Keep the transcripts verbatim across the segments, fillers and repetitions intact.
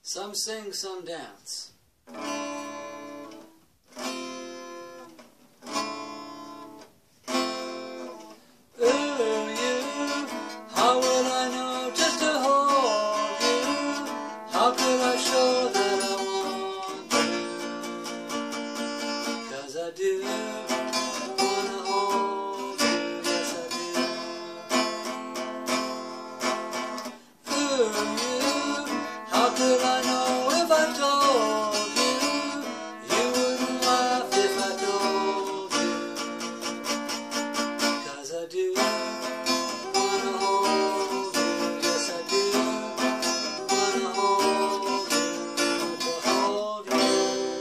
Some sing, some dance. Ooh, you, how would I know just to hold you? How could I show that I want you? 'Cause I do wanna hold you, yes I do. Ooh, you, how could I know if I told you? You wouldn't laugh if I told you. 'Cause I do wanna hold you, yes I do. Wanna hold you, to hold you.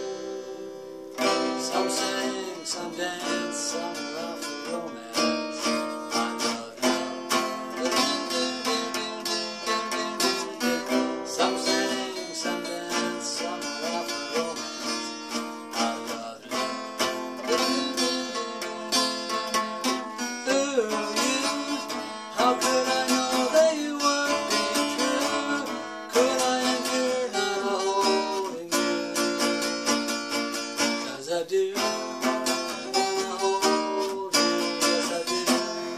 Some sing, some dance, some love for romance. I love love. Some sing, some dance, some love for romance. I love love. Ooh, you, how could I know that you would be true? Could I endure not holding you? 'Cause I do wanna hold you, yes I do.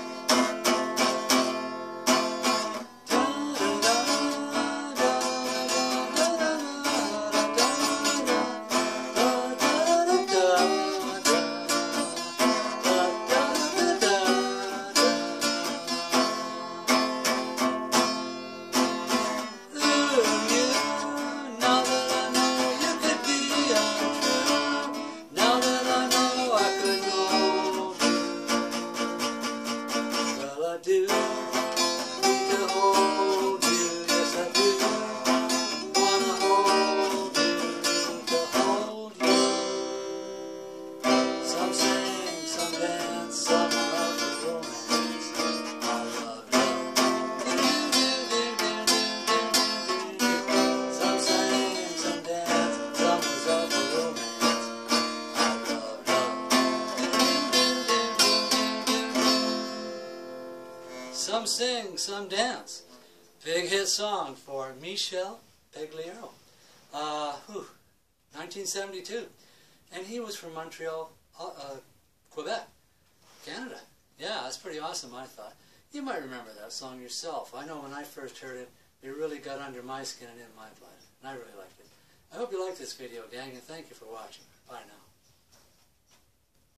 I do need to hold you, yes I do. Wanna hold you, to hold you. Some sing, some dance, some love for romance. I love love. Some sing, some dance, some love for romance. I love love. Some sing, some dance. Big hit song for Michel Pagliaro. Uh, whew, nineteen seventy-two. And he was from Montreal, uh, uh, Quebec, Canada. Yeah, that's pretty awesome, I thought. You might remember that song yourself. I know when I first heard it, it really got under my skin and in my blood. And I really liked it. I hope you liked this video, gang, and thank you for watching. Bye now.